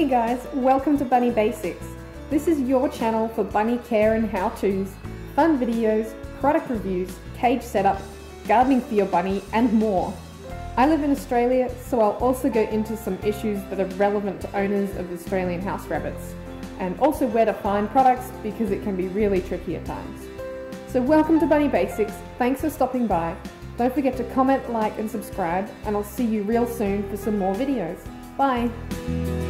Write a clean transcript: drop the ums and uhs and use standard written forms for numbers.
Hey guys, welcome to Bunny Basics. This is your channel for bunny care and how-tos, fun videos, product reviews, cage setup, gardening for your bunny and more. I live in Australia, so I'll also go into some issues that are relevant to owners of Australian house rabbits, and also where to find products because it can be really tricky at times. So welcome to Bunny Basics, thanks for stopping by. Don't forget to comment, like and subscribe, and I'll see you real soon for some more videos. Bye!